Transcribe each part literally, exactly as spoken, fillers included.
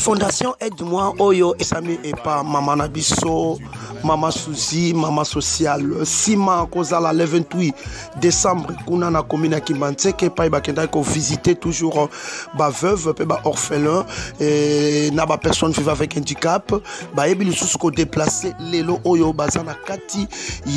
Fondation Aide-moi Oyo Esami et pas Maman Nabiso, Maman Suzy, Maman Sociale, Sima Kozala le vingt-huit décembre, Kuna na commune Kimantseke, pa bakenda ko visiter toujours ba veuve, pe ba orphelin et na ba personne vivant avec handicap, ba ebi lisusu ko déplacer lelo Oyo bazana kati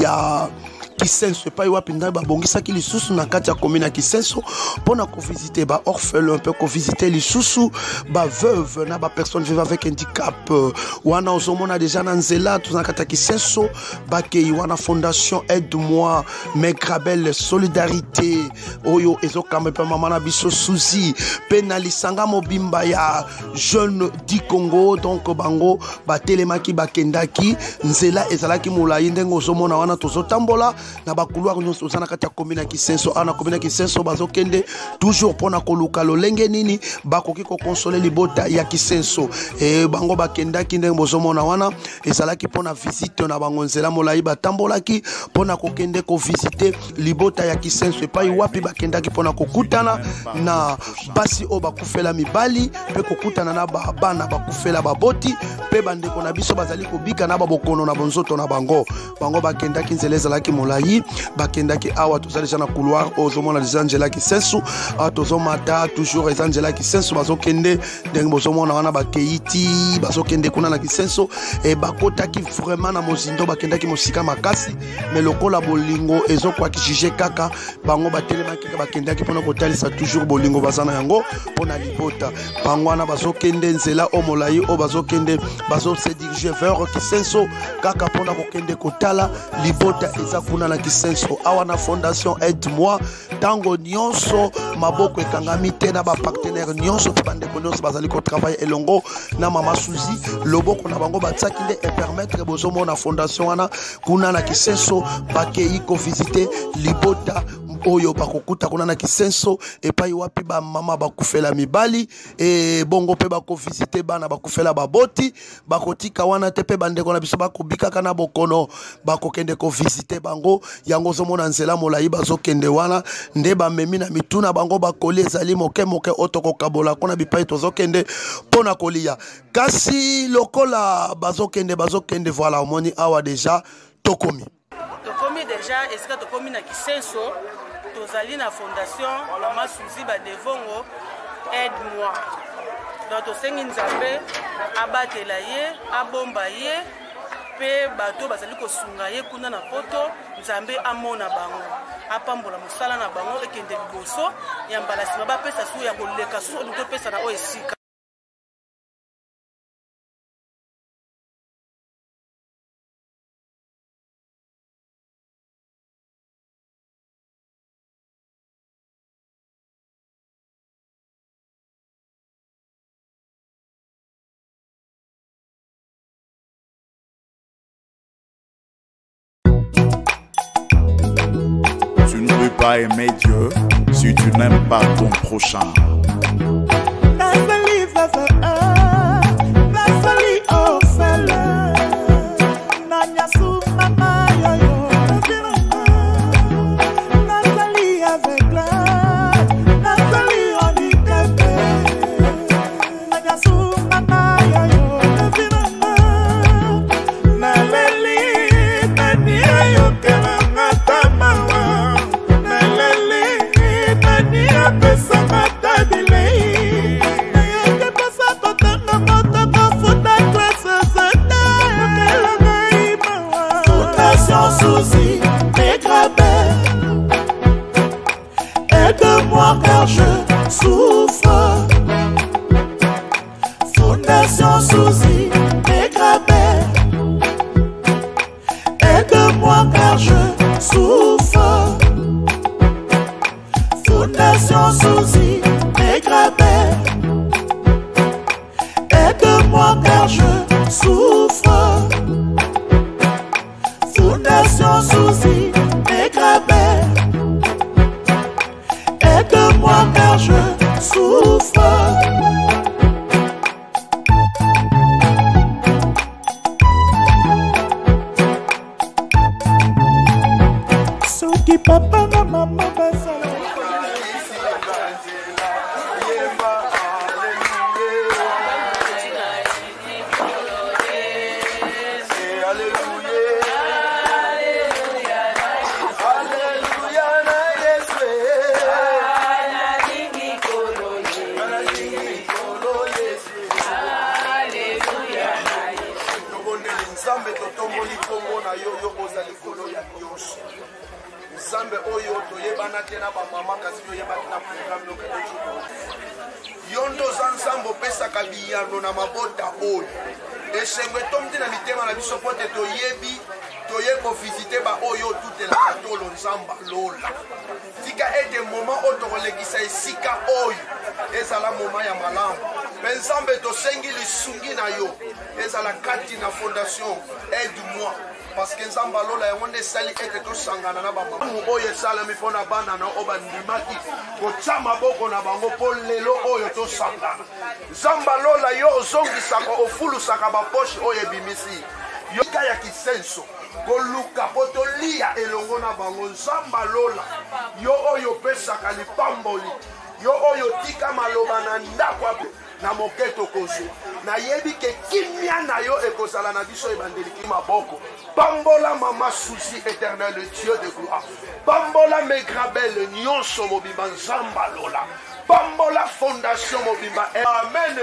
ya Kisenso pa iwa pinda ba bongisa ki lisusu na kati ya commune ya Kisenso pona ko visiter ba orphelin peu ko visiter lisusu ba veuve na ba personne vivant avec handicap wana ozomona déjà na nzela tuzana kati ya Kisenso ba ke wana fondation Aide-moi Megrabel solidarité oyo ezokamba pe mama na biso Suzy pe na lisanga mobimba ya jeune du Congo donc bango ba telemaki ba kendaki nzela ezalaki mulayi ndenge ozomona wana tozotambola na ba couloir nyonso ozana kati ya commune ya Kisenso ana commune ya Kisenso bazokende toujours pona koluka lolenge nini bakoki ko consoler libota ya Kisenso e bango bakendaki ndenge bozomona wana ezalaki pona visite na bango nzela molayi batambolaki pona kokende ko visiter libota ya Kisenso epai wapi bakendaki pona kokutana na basi o bakufela mibali pe kokutana na ba bana bakufela baboti pe bandeko na biso bazali kobika na babokono na bonzoto na bango bango bakendaki nzela ezalaki molayi bakendaki awa tozali na couloir ozomona les Angela Kisenso atozomata toujours les Angela Kisenso bazokende ndenge bozomona wana bakeiti bazokende kuna na Kisenso e bakotaki vraiment na mozindo bakendaki mosika makasi mais lokola bolingo ezokwa kijije kaka bango batelemaki bakendaki pona kotalisa toujours bolingo bazana yango pona libota bango wana bazokende nzela o molayi o bazokende bazo se diriger vers Kisenso kaka pona kokende kotala libota eza kuna na Kisenso awa na fondation Aide-moi tango nyonso maboko ekangami te na ba partenaire nyonso pe bandeko nyonso bazali ko travailler elongo na mama Suzy loboko na bango batsaki nde et permettre bozomo na fondation wana kuna na Kisenso bakei ko visiter libota oyo bakokuta kuna na Kisenso epai wapi ba mama bakufela mibali e bongo pe bako visiter bana bakufela baboti bakotika wana te pe bandeko na biso bakobika kana bokono bakokende ko visiter bango yango zomona nzela molayi bazokende wana nde bamemi na mituna bango bakoli ezali moke moke otoko kabola kona bipai tozokende pona kolia kasi lokola bazokende bazokende voilà omoni awa déjà tokomi tokomi déjà esika tokomi na Kisenso tozali na fondation Mama Suzy ba devongo Aide-moi donc tosengi nzambe abatela ye abomba ye pe bato bazali kosunga ye kuna na poto nzambe amona bango apambola musala na bango ekende liboso ya mbala sima bapesa su ya koleka su olingo pesa na o esika. Tu ne peux pas aimer Dieu si tu n'aimes pas ton prochain. Suzy, Megrabel, aide-moi car je souffre. Fondation Suzy, Megrabel, aide-moi car je souffre. Fondation Suzy, Megrabel, aide-moi car je souffre. Fondation Suzy, Megrabel, aide-moi car je souffre. Soki papa na mama basala yo yo ozali kolo ya nyonso nzambe oyo toyebana te na bamama kasi toyebaki na programme lokele yo ndoza nzambe opesaka biyano na mabota oyo esengo etomdi na mitema na biso po te toyebi toye kovisite baoyo otutelaka tolo nzamba lola tika ete moma oyo tokolekisa esika oyo ezala moma ya malamu mpe nzambe tosengi lisungi na yo ezala kati na fondation aide moi parce que nzamba lola yango nde esali ete tosangana na bamamu oyo esalami mpo na bana na oyo bandimaki kotya maboko na bango mpo lelo oyo tosangana nzamba lola yo ozongisaka ofulusaka baposhe oyo ebimisi yo ka ya kisenso koluka po tolia elongo na bango nzamba lola yo oyo opesaka lipamboli yo oyo tika maloba na ndako ape na moke tokozwa nayebi ke kimia na yo ekozala na biso ebandeliki maboko pambola mama Suzy éternel le Dieu de gloire pambola Megrabel nyonso mobimba nzamba lola pambola fondation mobimba amen,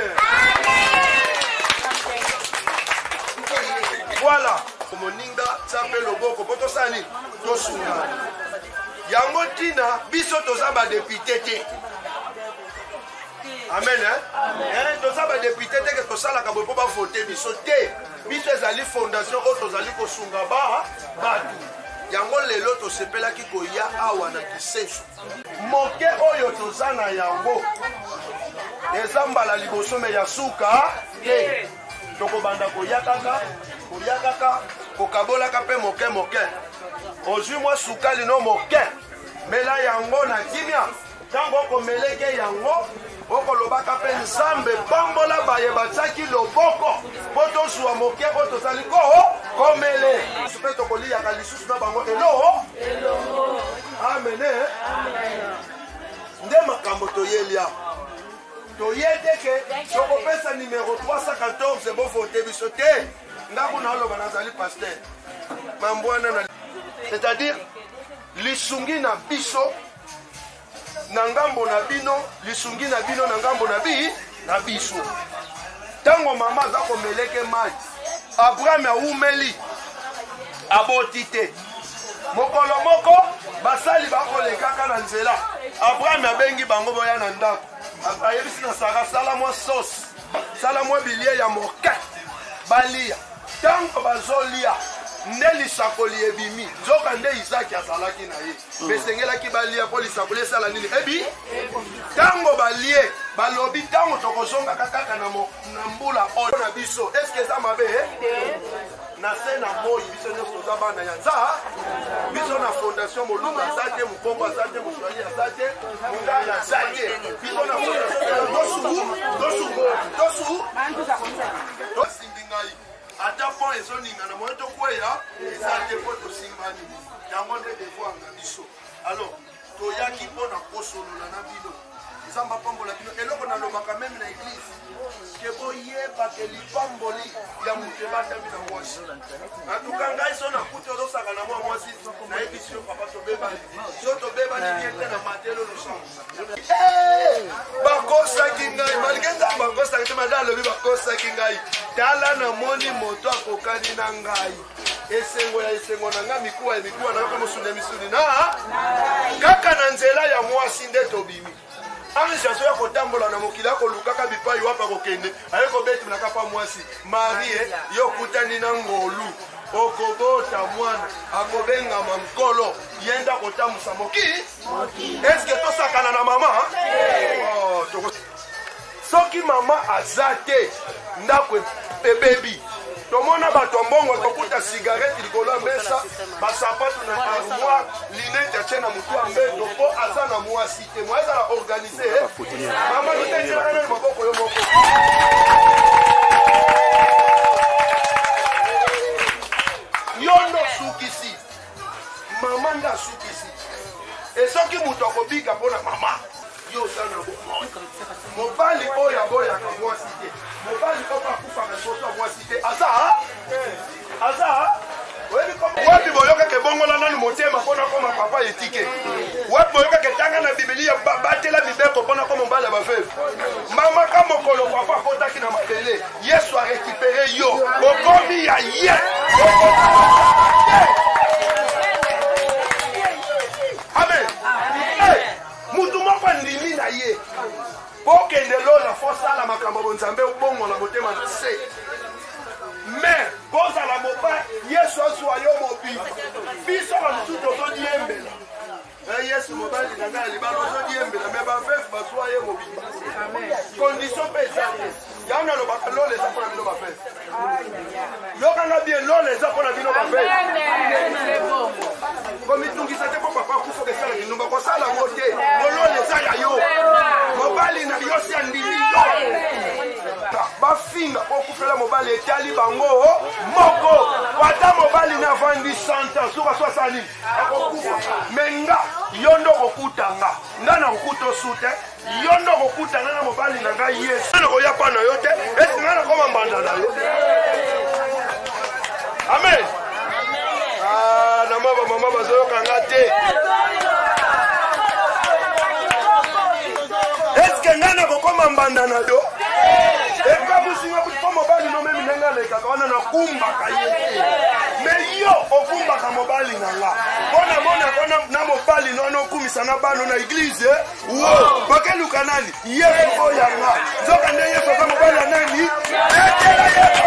voilà moninga tsape loboko po tosali tosunga yango ntina biso toza badepute te amen hein toza badepute te ke tosalaka boye mpo bavote biso te biso ezali fondation oyo tozali kosunga ba bato yango lelo tosepelaki koya awa na kisenso moke oyo toza na yango eza mbala liboso me ya suka te tokobanda koya kaka koya kaka kokabolaka mpe moke moke ozwi mwa sukali no moke mela yango na kimia ntango okomeleke yango okolobaka mpe nzambe pambola baye batiaki loboko mpo tozwa moke oyo tozali ko komele mpe tokoliaka lisusu na bango elo amene nde makambo toyeli awa toyede ke tokopesa numero trois cent quatorze bovote biso te ndako naoloba nazali paster mambwana na c'est-à-dire lisungi na biso na ngambo na bino lisungi na bino na ngambo na bi na biso ntango mama aza komeleke mai abraham awumeli aboti te mokolo moko basali bakolekaka na nzela abraham abengi bango boya na ndako ayebisi na sara sala mwa sauce sala mwa bilie ya moke balia ntango bazolia nde lisakoli ebimi nzoka nde isaki azalaki na ye mpe esengelaki balia mpo lisakoli esala nini ebi ntango balie balobi ntango tokozongaka kaka na mbula oyo na biso eske eza mabe na se na moi biso nyonso toza bana ya nza biso na fondation molungu aza te mokongo aza te moswali aza te monganga aza te biso na fondation tosu tosimbi ngai ata mpo ezoningana moye tokweya eza te mpo tosimbani yango nde devoir na biso alors toyaki mpo na kosolola na bino nzambe apambola bino eloko nalobaka meme na eglise ke boyeba ke lipamboli ya moto ebatami na mwasi atuka ngai so nakuti ozosaka na mwa mwasi nayebi sio papa tobebani so tobebani bien te na matelo losango bakosaki ngai malike nzambe bakosaki te mada alobi bakosaki ngai tala namoni moto akokani na ngai esengo ya esengo na ngai mikuwa ya mikuwa nayoka mosuni ya misuni na kaka na nzela ya mwasi nde tobimi ansiaso ya kotambola na mokili akolukaka bipai wapa kokende aye kobetunaka pa mwasi marie yo kutani na ngolu okobota mwana akobengama nkolo yenda kotambusa moki eske tosakana na mama soki mama aza te ndako ebebi tomona bato mbongo tokuta cigarette likolo ya mesa basapatu na armoire linete atie na motu ya mbeto mpo aza na mwasi te mwa ezala organise mama totenzelaka nani maboko yo moko yo ndo sukisi mama nde asukisi esoki moto akobika mpo na mama yo oza na bomoi mobali oyo aboyaka mwasi te mobali oyo akufaka liboso ya mwasi te aza aza wapi boyokaka ebongola nanu motema mpona koma papa etike wapi boyokaka etanga na bibilia batela mibeko mpona koma mobali ya baveve mbamaka mokolo papa akotaki na mabele yesu arekipere yo okomi ya ye okende lola fosala makambo bonzambe obongo na motema na se mais kozala mobali yesu azwa yo mobimba biso bamosusu tozodiembela yesu mobali na ngai libala ozodiembela me baveve bazwa ye mobimba condition mpe eza te yango nalobaka lola eza mpona bino baveve yokanga bien lola eza mpona bino baveve komitungisa te mpo papa kufoka esala kindumba kosala ngo te molole eza ya yo mobali na yo si andimi yo bafinga okufela mobali etali bango moko ata mobali na vandi cent ans soka soasa nini akokufa me nga yo ndo okokutanga nga na kokuta osu te yo ndo okokutanga na mobali na ngai yesu nga nakoya mpa na yo te esi nga nakoma mbanda na yo amen na mwa bamama bazoyokanga te eske nga nakokoma mbanda na yo ekabusinga po mobali no memi nanga lekaka wana nakumbaka ye te me yo okumbaka mobali na nga mpona monaka na mobali no wana okumisa na bano na eglize wo bakeluka nani yesu oyanga nzoka nde yesu aza mobali ya nani etela yesu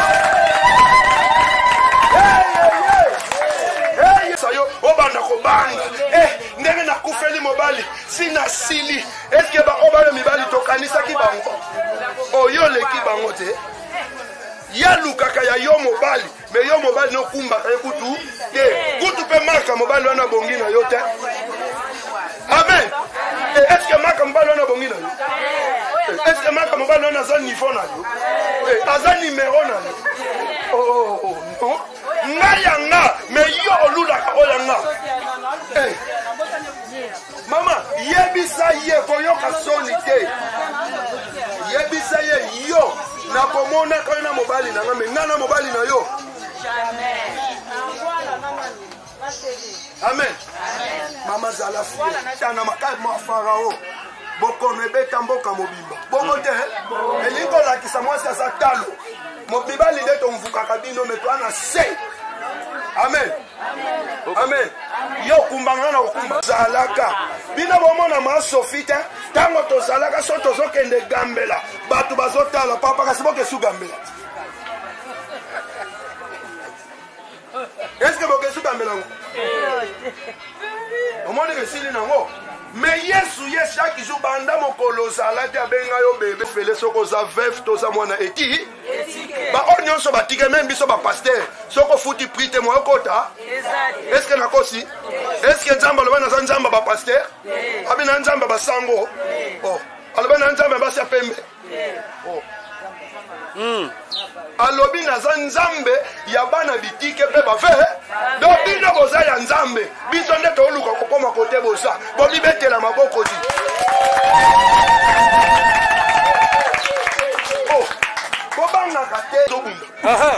yo obanda kobanga ndenge nakufeli mobali sina sili eske baobayo mibali tokanisaki bango oyo leki bango te yalukaka ya yo mobali me yo mobali nokumbaka ye kutu te kutu mpe maka mobali wana bongi na yo te amen eske maka mobali wana bongi na yo eske maka mobali wana aza niveau na yo aza nimero na yo nga yanga me yo olulaka oyanga mama yebisa ye koyoka soni te yebisa ye yo nakomona koyo na mobali na nga me nga na mobali na yo amen mama zala fie na makali mwa farao bokono ebeta mboka mobimba bongo te elingi kolakisa mwasi aza talo mobibali nde tomvukaka bino me toana se amen amen yo kumbanga na kokumba zalaka bino bomona masofi te ntango tozalaka so tozokende gambela bato bazotala papa kasi bokesu gambela eske bokesu gambela ngo omoni kesili nango me yesu ye chaque jour banda mokolo ozala te abenga yo bebe fele soko oza veve toza mwana eti baoyo nyonso batike meme biso bapaster soko futi pri te mwa okota eske nakosi eske nzambe aloba naza nzambe bapaster abi na nzambe basango aloba na nzambe basi ya pembe alobi naza nzambe ya bana bitike mpe bave do bino boza ya nzambe biso nde tooluka kokoma kote boza bomibetela maboko di bobangaka te tobunda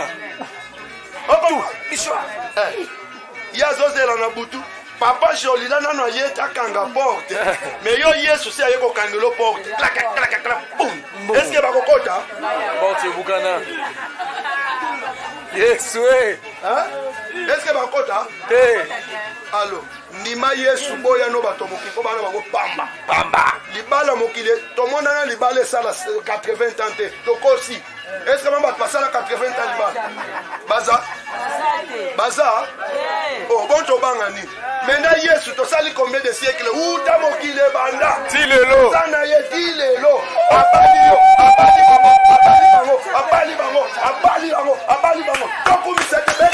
ya azozela na butu papa jolila nano aye takanga porte me yo yesu si aye kokangelo porte bum eske bakokota porte bukana yesu e eske bakota te alo ndima yesu boya no bato mokili po bana bango pamba pamba libala mokili tomonana libala esala quatre-vingts ans te tokosi est-ce que bato basala quatre-vingts ans libala baza baza oh bon tobanga ni maintenant yesu tosali combien de siècles uta mokili banda ti lelo sana ye ti lelo abali yo abali bango abali bango abali bango abali bango abali bango tokumisa tebe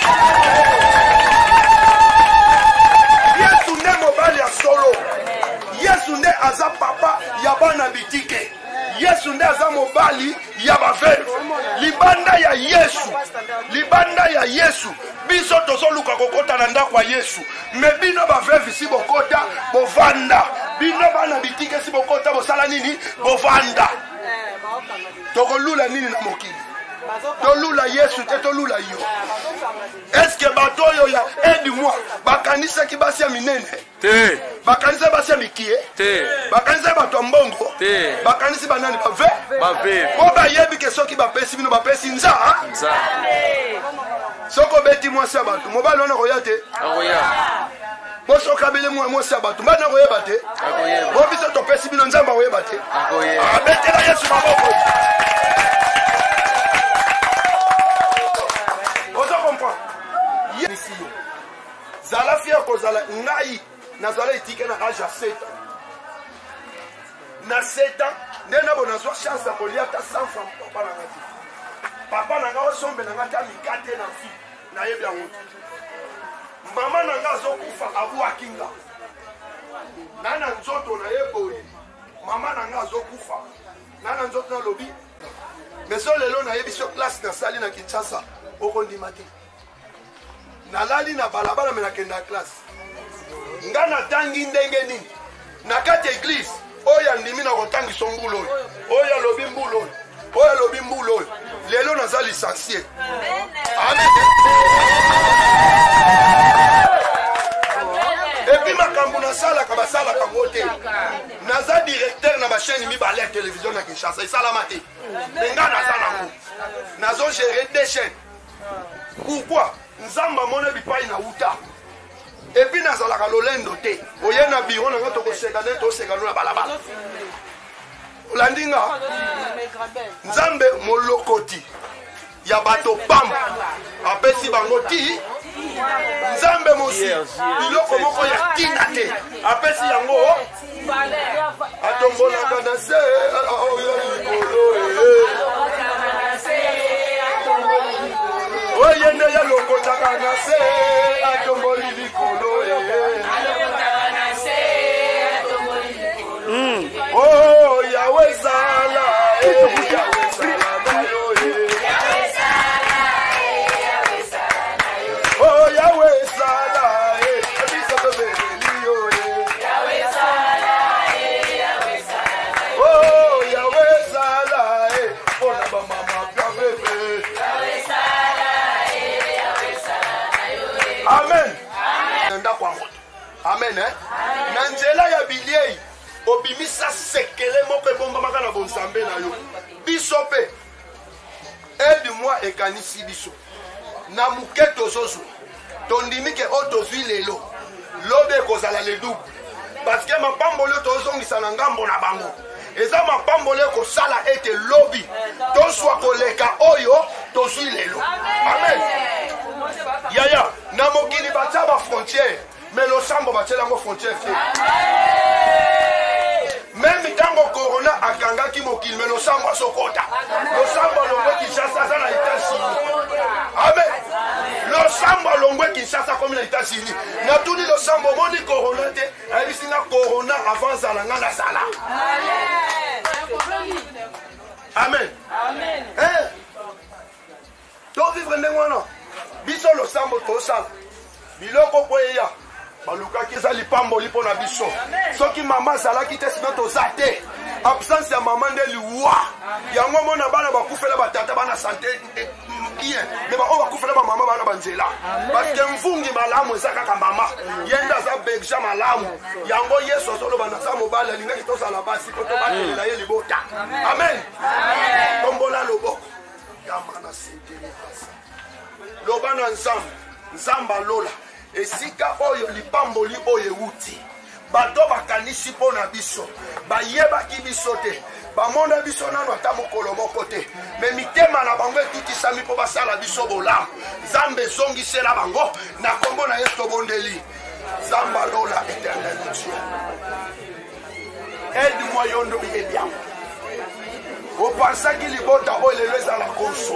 yesu nde mobali ya solo yesu nde aza papa ya bana bitike yesu nde aza mobali ya baveve libanda ya yesu libanda ya yesu biso tozoluka kokota na ndako ya yesu me bino baveve si bokota bovanda bino bana bitike si bokota bosala nini bovanda tokolula nini na mokili tolula yesu te tolula yo eske bato oyo ya aide moi bakanisaki basi ya minene te bakanisa basi ya mikie te bakanisa bato ya mbongo te bakanisi banani bave bave po bayebi ke soki bapesi bino bapesi nza nza soko beti mwasi ya bato mobali wana koya te akoya boso kabele mwa mwasi abatu mbana koyeba te bo biso topesi bino nzamba koyeba te abetela Yesu maboko ozo comprendre yesi zala fier kozala ngai nazala etike na âge ya sept ans na sept ans ndena bona zo chance ya kolia ta cent francs papa na ngati papa na nga osombe na ngati amikate na fi na yebi yango mama na nga zo kufa abu akinga nana nzoto na yeboyi mama na nga zo kufa nana nzoto na lobi meso lelo na yebi so classe na sali na Kinshasa okondima te nalali na balabala mena kenda classe nga na tangi ndenge nini na kati église oya ndimi na kotangiso mbulo oya lobi mbulo oya lobi mbulo lelo naza licencié amen epi makambo nasalaka basalaka ngo te naza directeur na bachaîne mibale ya télévision na Kinshasa esalama te me nga naza nango nazo gérer deux chaînes pourquoi nzamba mona bipai na uta epi nazalaka lolendo te oye na biro nanga tokoseka nde toseka no na balabala olandinga nzambe molokoti ya bato pamba apesi bango ti nzambe mosi biloko moko ya tina te apesi yango atombolaka na se oye nde ya lokotaka na se atomboli likolo oh Yahweh zala Yahweh zala oh Yahweh zala abisa bebelio Yahweh zala Yahweh zala oh Yahweh zala bona ba mama bebe Yahweh zala Yahweh zala amen nda kwa moto amen eh na nzela ya biliei obimisa sekele moko ebomba makana bonsambe na yo biso pe aide-moi ekanisi biso na muketo zozo tondimi ke otozwi lelo lobe kozala le double parce que mapambole tozongisa na ngambo na bango eza mapambole kosala ete lobi toswa koleka oyo tozwi lelo amen yaya na mokili batia ba frontière mais losambo batia yango frontière te même tango corona akangaki mokili mais losambo asokota losambo longwe Kinshasa za na États-Unis amen losambo longwe Kinshasa comme na États-Unis na tuni losambo moni corona te ayebisi na corona avant zala nga na sala amen amen eh to vivre ndenge wana biso losambo tosala biloko po eya balukaki eza lipamboli mpo na biso soki mama azalaki te sino toza te absence ya mama nde liwa yango mona bana bakufela batata bana sante bien me baoyo bakufela bamama bana banzela parceke mvungi malamu eza kaka mama ye nde aza berger malamu yango yesu azoloba naza mobali alingaki tozala basi mpo tobatelela ye libota amen tombola loboko yamba na senteli basi loba na nzambe nzambe alola esika oyo lipamboli oyo ewuti bato bakanisi mpo na biso bayebaki biso te bamona biso nano ata mokolo moko te me mitema na bango etutisami mpo basala biso bolamu nzambe ezongisela bango na kombo na ye tobondeli nzambe alola éternel Dieu aide-moi yo nde oyebi yango opansaki libota oyo lelo ezala konso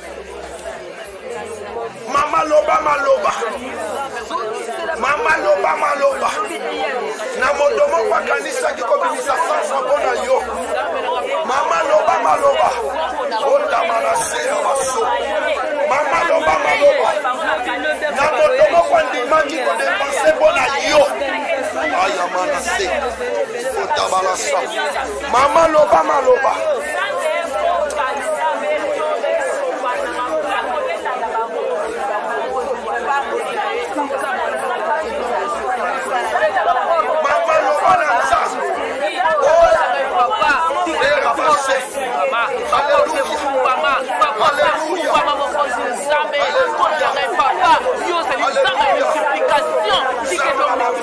mama loba maloba mama loba maloba na moto moko akanisaki kobimisa sansa mpo na yo mama loba maloba otama na se ya baso mama loba maloba na moto moko andimaki kodepanse mpo na yo ayamana se otabala sa mama loba maloba Papa, Dieu c'est une multiplication.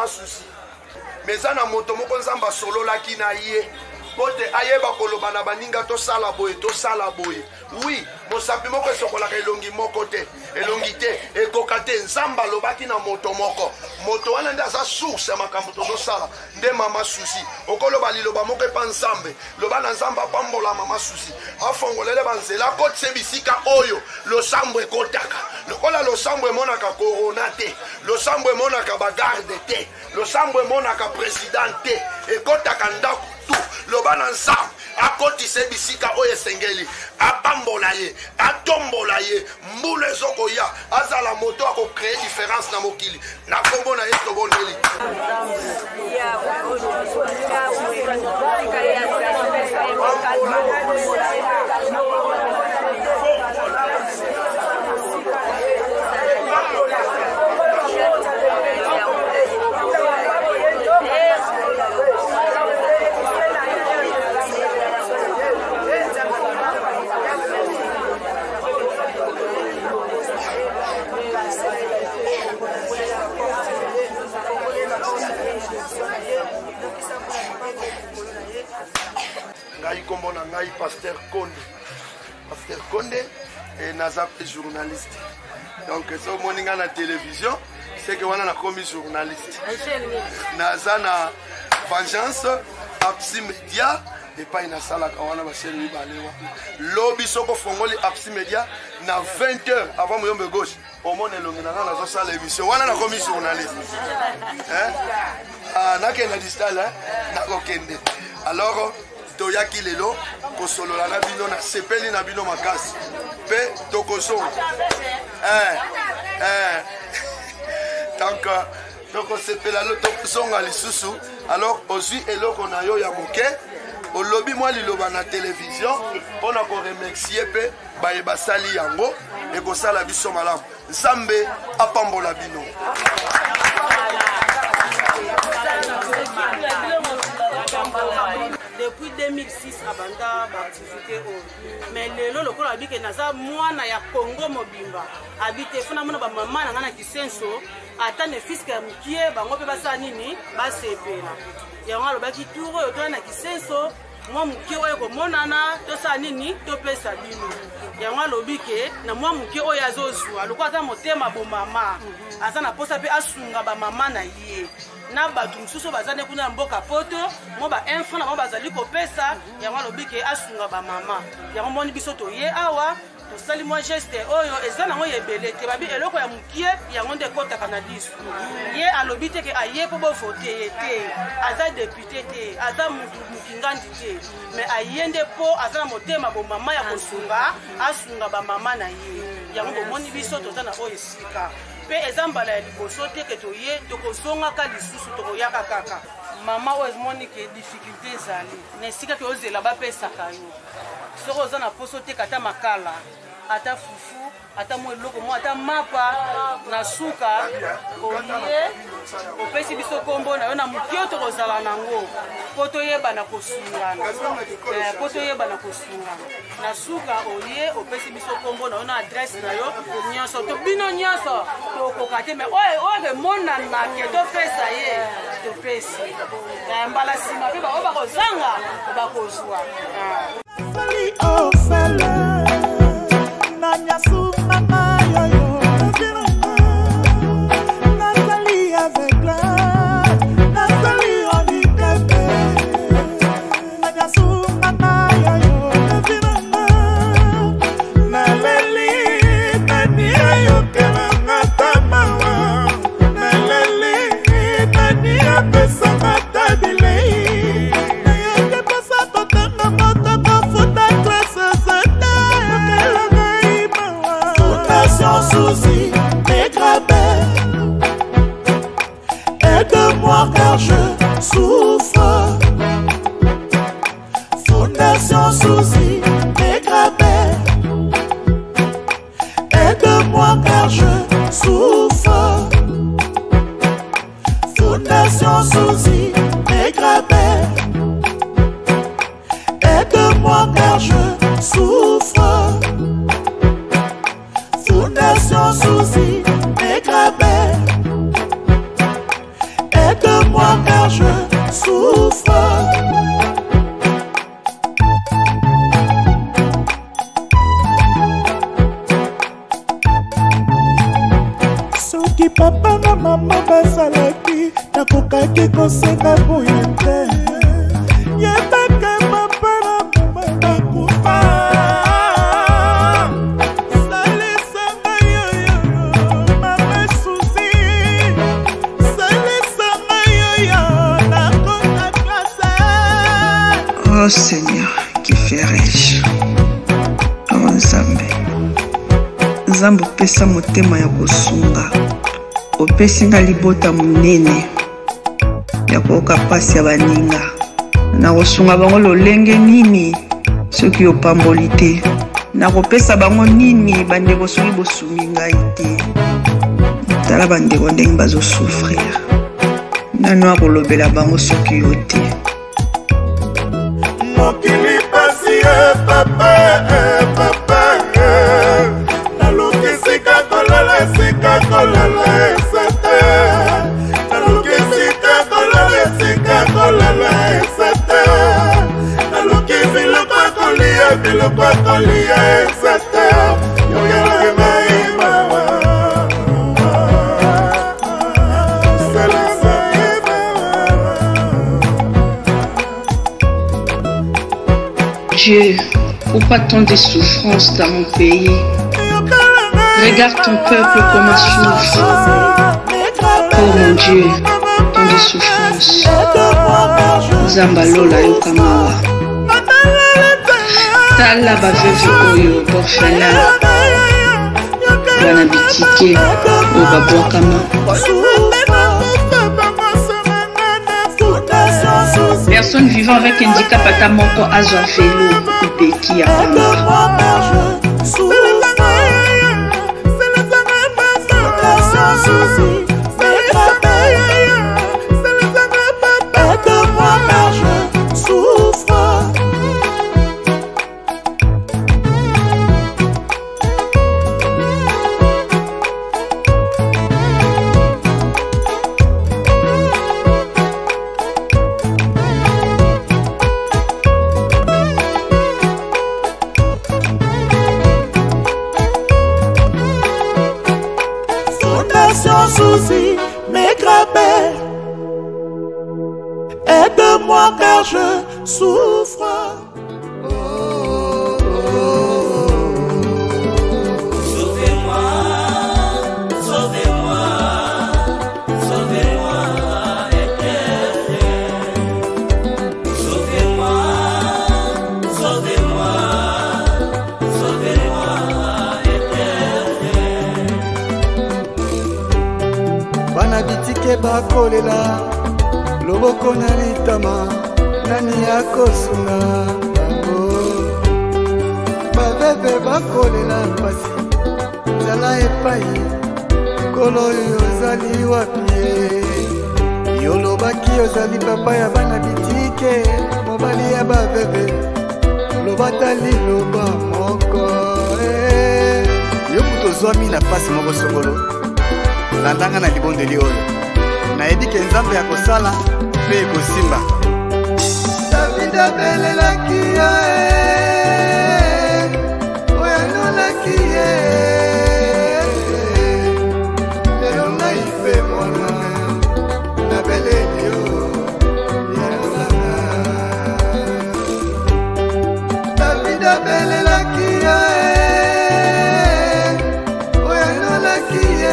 susi mais eza na moto moko nzambe asololaki na ye pote ayeba koloba na baninga tosala boye tosala boye oui mosapi moko esokolaka elongi moko te elongi te ekoka te nzambe alobaki na moto moko moto wana nde aza source ya makambo tozosala nde mama susi okoloba liloba moko epa nzambe loba na nzambe apambola mama susi afongolele banzela akotisa bisika oyo losambo ekotaka lokola losambo emonaka korona te losambo emonaka bagarde te losambo emonaka président te ekotaka ndako loba na nzambe akotisa bisika oyo esengeli apambola ye atombola ye mbula ezokoya azala moto akocrée différence na mokili na kombo na ye tobondeli ngai kombo na ngai pasteur Konde pasteur Konde et naza journaliste donc so moni nga na télévision c'est que wana na komi journaliste naza na vengeance Apsi Media et pas ina sala ka wana ba chaîne mibale wa lobi soko fongoli Apsi Media na vingt heures avant moyombe gauche au monde elongi na na zo sala émission wana na komi journaliste hein ah na ke na distal hein na kokende alors toyaki lelo kosolola na bino na sepeli na bino makasi pe tokosonga eh eh donc tokosepela lo tokosonga lisusu alors ozwi eloko na yo ya moke olobi mwa liloba na télévision mpona koremercie mpe baye basali yango ekosala biso malamu nzambe apambola bino depuis deux mille six abanda baactivité oyo mais lelo lokola abike naza mwana ya Congo mobimba abite funa mona bamama na nga na kisenso ata ne fiske ya mokie bango mpe basala nini basepela yango alobaki tour oyo toya na kisenso mwa mokie oyo komonana tosala nini topesa bino yango alobi ke na mwa mokie oyo azozwa lokola aza motema bomama aza na posa mpe asunga bamama na ye na bato mosusu baza nde kuna mboka poto mo ba infra na bango bazali kopesa yango alobi ke asunga bamama yango moni biso toye awa tosali mwa geste oyo eza nango ebele te babi eloko ya mokie yango nde ekotaka na lisu ye alobi te ke aye mpo bovote ye te aza depute te aza mokingandi te mais aye nde mpo aza na motema bomama ya kosunga asunga bamama na ye yango bomoni biso toza na oyo esika mpe eza mbala ya liboso te ke toye tokozongaka lisusu tokoyaka kaka mama oyo ezomoni ke difficulté ezali na esika ke ozela bapesaka yo soki oza na poso te kata makala ata fufu ata mwa eloko mwa ata mapa na suka olie opesi biso kombo na yo na mokie tokozala nango mpo toyebana kosungana mpo toyebana kosungana na suka olie opesi biso kombo na yo na adresse na yo nyonso to bino nyonso tokoka te me oyo emonana ke topesa ye topesi mbala nsima mpe bango bakozanga bakozwa Nanyasu mama yoyo, Nathalie avec la, Nathalie handicapé. Nanyasu mama yoyo, Naleli, Tania yokela natamawa, Naleli, Tania pesa matabile. Nayake pesa totanga mota bafuta klasa zete. Fondation Souzy, Négrabel, aide-moi car je souffre. Fondation Souzy, Négrabel, aide-moi car je souffre. Fondation Souzy, Négrabel, aide-moi car je souffre. Fondation Souzy, Négrabel, aide nakoki kosenga boye te yebaka papa na bakufa salisanga yoyo mama susi salisanga yoyo nakota klase. Oh Seigneur, qui ferais-je? Oh Nzambe, Nzambe opesa motema ya kosunga, opesi nga libota munene ya koyoka pasi ya baninga, na kosunga bango lolenge nini soki opamboli te, na kopesa bango nini bandeko soki bosumi ngai te. Tala bandeko ndenge bazosouffrir, nano akolobela bango soki yo te. Mokili pasi e papa e papa naluki sika kolala sika kolala esate naluki sika kolala sika kolala esate naluki biloko kolia biloko kolia esate yoyelaki maimawa Dieu, pourquoi tant de souffrances dans mon pays? Regarde ton peuple comment souffre. Oh mon Dieu, tant de souffrances. Zambalola yokamawa. Tala baveve oyo borphelin. Bana bitike o babwakama. Personne vivant avec handicap à ta moko azwa vélo ou béquille à Pamba. Souci, mes grabets, aide-moi car je souffre. Sauvez-moi, sauvez-moi, sauvez-moi, Éternel. Sauvez-moi, sauvez-moi, sauvez-moi, Éternel. Bana bitike bakolela loboko na litama nani akosunga bango baveve bakolela mpasi nzala epai kolo oyo ozali wapie yolobaki ozali papa ya bana bitike mobali ya baveve lobata liloba moko yo kutu ozwami na pasi moko songolo landanga na libondeli oyo nayebi ke nzambe ya kosala mpe ekosimba. David abelelaki yo oyo anolaki ye lelo ngai mpe mwana nabeleli yo yelanga. David abelelaki yo oyo anolaki ye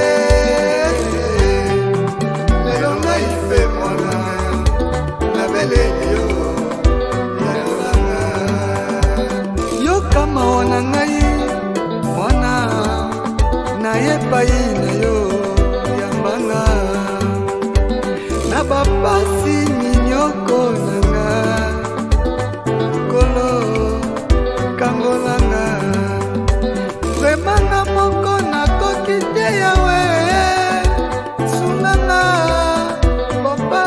mawana ngai mwana na yepai na yo yambanga na bapasi minyoko nanga kolo kangolanga vremanga moko nakoki te yawe sunganga papa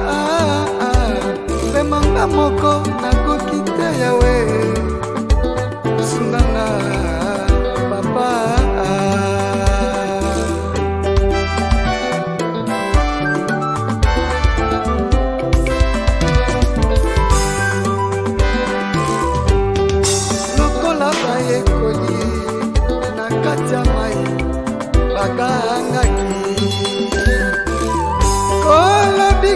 vremanga moko nakoki te yawe sunanga papa. Lokola bayekoli na kati ya mai bagangaki kolobi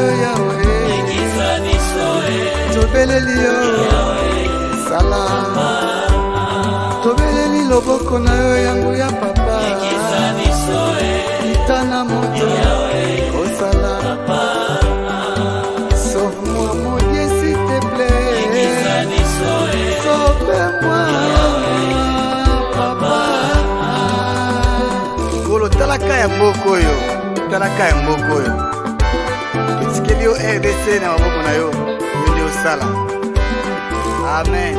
yo yawe tobeleli yo sala tobeleli loboko na yo yango ya papa litana moto osala sauve-moi mon Dieu s'il te plaît sauve-moi papa kolo talaka ya mboko oyo talaka ya mboko oyo etikeli yo R D C na maboko na yo yo nde osala amen.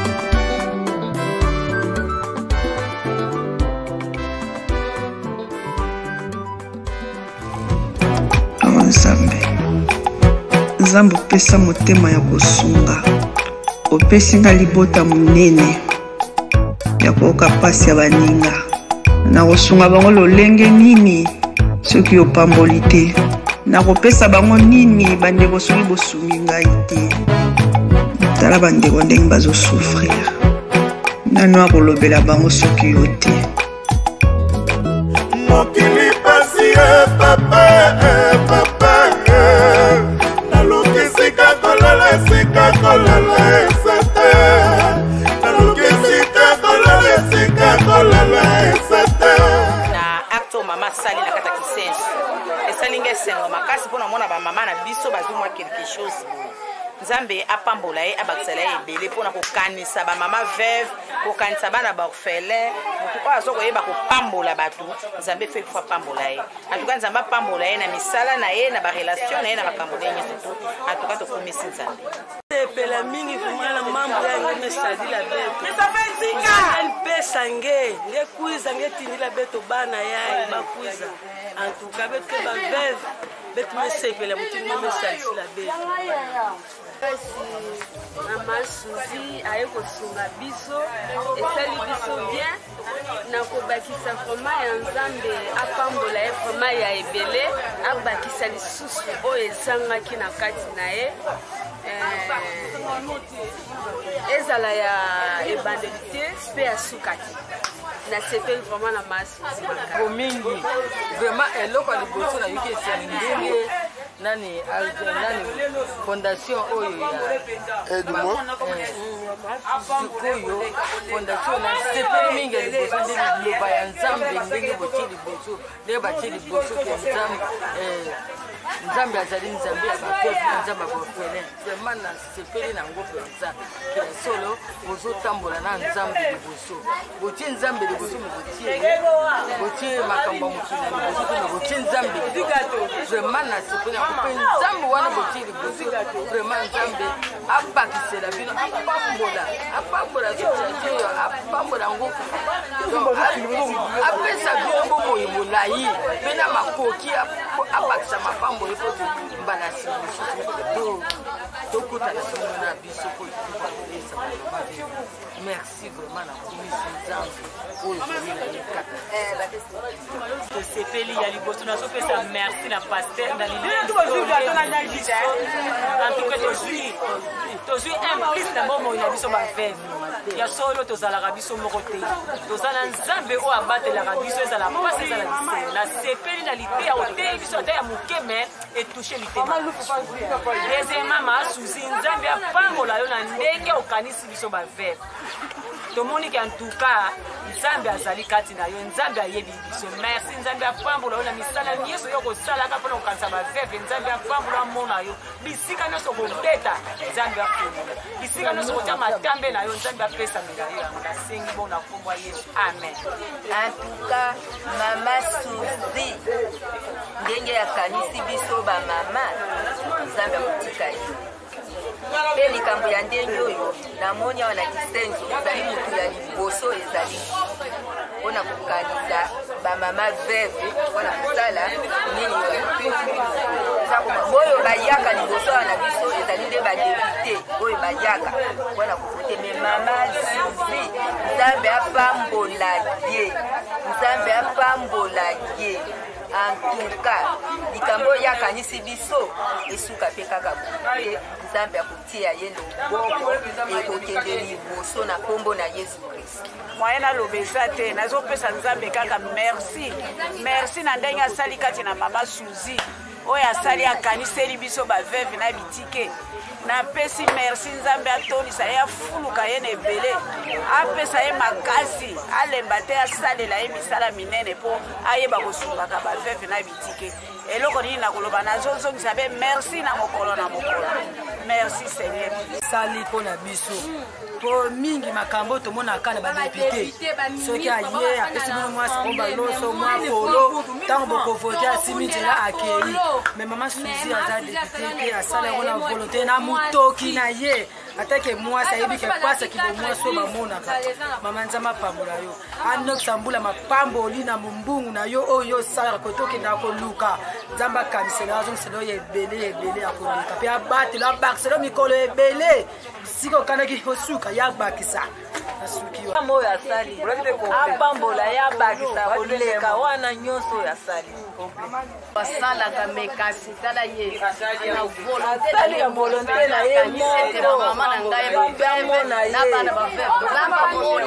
nzambe nzambe opesa motema ya kosunga opesi nga libota monene ya koyoka pasi ya baninga na kosunga bango lolenge nini soki opamboli te na kopesa bango nini bandeko soki bosungi ngai te tala bandeko ndenge bazosufrir nano akolobela bango soki yo te mokili pasi e papa e papa naluki esika kolala esika kolala esate naluki esika kolala esika kolala esate na acte mama sali na kata kisenso esalinga esengo makasi mpona mona bamama na biso bazomwa quelque chose nzambe apambola ye abakisala ye ebele mpona kokanisa bamama veve kokanisa bana baorphelin motu oyo azokoyeba kopambola bato nzambe fe fois apambola ye antuka nzambe apambola ye na misala na ye na barelation na ye na makambo na ye nyonso to antuka tokomisi nzambe epela mingi vumana mambo yange mesadila beto mpesa nge nge kwiza nge tindila beto bana yaye bakwiza antuka beto baveve beto mesepela motinga mesalisila beto mama Suzy aye kosunga biso esali biso bien na kobakisa vraiment ya nzambe apambola ye vraiment ya ebele abakisa lisusu oyo ezangaki na kati na ye ezala ya ebandeli te mpe ya suka te nasepeli vraiment na masuzi mingi vraiment eloko ya liboso na yoki esali ndenge nani nani fondation oyo ya aide-moi sikoyo fondation na sepeli mingi ya liboso ndenge liloba ya nzambe ndenge botie liboso ndenge batie liboso ke nzambe nzambe azali nzambe ya bapeuple nzambe ya baorphelin vraiment na sepeli nango mpenza kila solo bozotambola na nzambe liboso botie nzambe liboso mobotie botie makambo ya mokili na liboso to botie nzambe vraiment na sepeli nango mpe nzambe wana botie liboso vraiment nzambe abakisela bino apambola apambola société oyo apambola ngo apesa bino bomoi molai mpe na makoki abakisa mapambo il faut balancer merci vraiment na tosepeli ya liboso nazopesa merci na paster na antuka tozwi tozwi implice na bomoi na biso baveve ya solo tozalaka biso moko te toza na nzambe oyo abatelaka biso ezala mpasi ezala bisele nasepeli na liteya oteyi biso ata ya moke me etushe litema deuxièmement masuzi nzambe apambola yo na ndenge okanisi biso baveve tomoni ke antuka nzambe azali kati na yo nzambe ayebi biso merci nzambe apambola yo na misala nyonso yo kosalaka mpona kokanisa baveve nzambe apambola amona yo bisika nyonso kobeta nzambe afungola bisika nyonso kotia matambe na yo nzambe apesamela yo yango nasengi bona kombo ya yesu amen. antuka mama Suzy ndenge akanisi biso bamama nzambe akotika ye mpe likambo ya ndenge oyo namoni awa na kisenzo ezali motu ya liboso ezali mpona kokanisa bamama veve mpona kosala nini oyo bayaka liboso awa na biso ezali nde badepute oyo bayaka mpona kokote me mama Suzy nzambe apambola ye nzambe apambola ye antuka likambo oyo akanisi biso esuka mpe kaka boye nzambe akotia ye loboko ekokende liboso na nkombo na yesu kristo moye naloba eza te nazopesa nzambe kaka merci merci na ndenge asali kati na mama Suzy oyo asali akaniseli biso baveve na bitike napesi merci nzambe atonisa ye afuluka ye na ebele apesa ye makasi alemba te asalela ye misala minene mpo ayeba kosungaka baveve na bitike eloko nini nakoloba nazozongisa be merci na mokolo na mokolo merci seigneur sali mpo na biso mpo mingi makambo tomonaka na badepute soki aye apesi bino mwasi mpo baloso mwa polo ntango bokovote asimi nzela akei me mama suzi aza depute te asala yango na volonté na motoki na ye atake mwasi ayebi ke pasi akibo mwasi oyo bamonaka mama nzambe apambola yo anokisa mbula mapamboli na mombungu na yo oyo osalaka kote okendaka koluka nzambe akanisela azongisela oyo ebele ebele akoleka mpe abatela abakisela mikolo ebele sika okandaki osuka yabakisa asuki oyo asali apambola yabakisa koleka wana nyonso oyo asali basalaka mekasi tala ye asali ya volonté na ye mama na ngai na bana bamona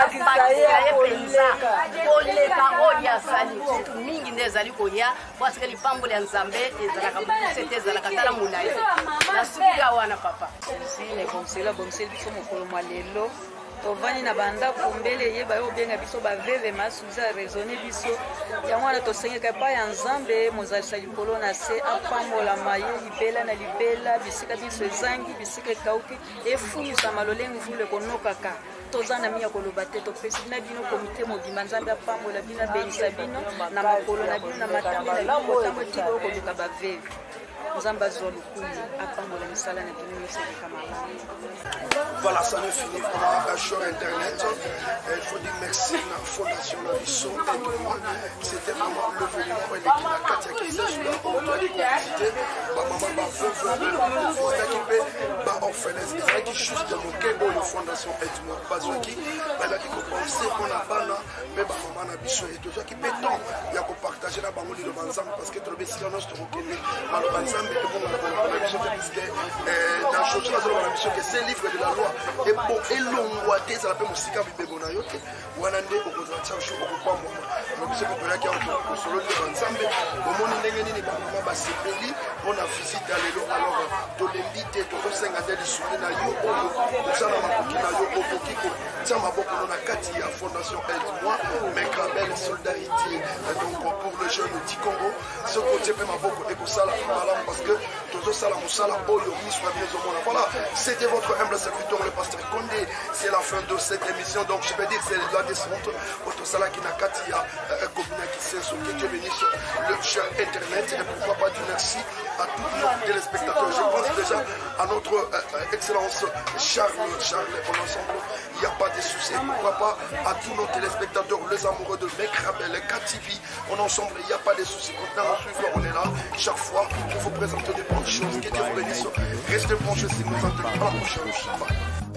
ye penza koleka oyo asali mingi nde ezali koya parce lipambo ya nzambe ezalaka bokuse te ezalaka tala molai nasuka wana papa sine bonsela bonsela biso mokolo mwa lelo tovandi na bandako mbele yeba yo obenga biso baveve masuzi araisonne biso yango wana tosengeka epai ya nzambe mozalisa likolo na se apambolama ye libela na libela bisika biso ezangi bisika ekauki efunisama lolenge mvula ekonokaka toza na miya koloba te topesi na bino komite mobimba nzambe apambola bino abenisa bino na makolo na bino na matambe na bino kotango tika okoluka baveve nzambe azwa lokumu apambola misala na bino nyonso ekamala. Voilà, ça ne finit pas sur Internet. Il faut dire merci à la Fondation La Visso et de moi. C'était vraiment le volume pour l'équipe de Katia qui s'est sur la haute des complicité. Ma maman m'a fait faire faut équiper ma orphelin. C'est vrai qu'il juste de mon quai la Fondation Aide-moi. Pas ce qui, elle a dit qu'on pensait qu'on a pas là, mais ma maman a bichon et tout ça qui pétant. Il y a qu'on partager la banque de Banzam parce que tu le si on a ce reconnu. Alors Banzam, mais le bon, on a bichon qui est dans le chose, on a bichon qui c'est livre de la loi. Et bon, et l'ongouaté, ça l'appelle Moussika Bibébona Yoke. Wanande, au Kozan Tchamchou, au Kopambo. Mais c'est que là, qui a un solo de Banzambe. Au monde, il n'y a pas de maman, c'est Béli. On a visité à l'élo. Alors, tout l'invité, tout le Sengadel, il sourit à Yo, tout ça, on a beaucoup de Yo, au Kiko. Tiens, ma beaucoup, on a Kati, à Fondation Aide-moi. Mais Krabel, solidarité. Donc, pour le jeune du Congo, ce côté, ma beaucoup, et pour ça, parce que tout ça, la Moussala, Oyo, Miss Fabien Zomona. Voilà, c'était votre humble serviteur, le pasteur Condé. C'est la fin de cette émission, donc je vais dire c'est la descente. Autosala qui n'a qu'à dire, qui sait ce que Dieu bénisse sur le cher internet. Et pourquoi pas dire merci à tous nos téléspectateurs. Je pense déjà à notre euh, excellence Charles, Charles, en ensemble, il n'y a pas de soucis. Pourquoi pas à tous nos téléspectateurs, les amoureux de Mekrabel, K T V, en ensemble, il n'y a pas de soucis. Continuez à suivre, on est là chaque fois pour vous présenter des bonnes choses. Que Dieu vous bénisse. Restez branchés si vous entendez. À la prochaine. Bye.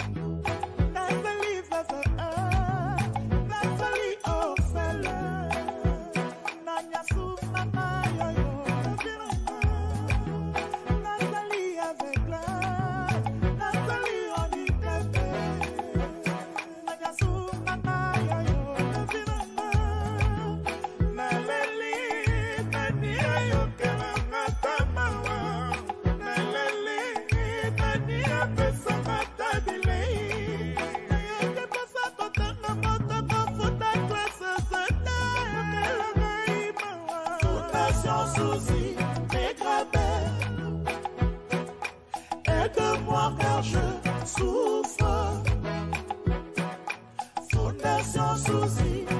Aide-moi car je souffre. Fondation Souci.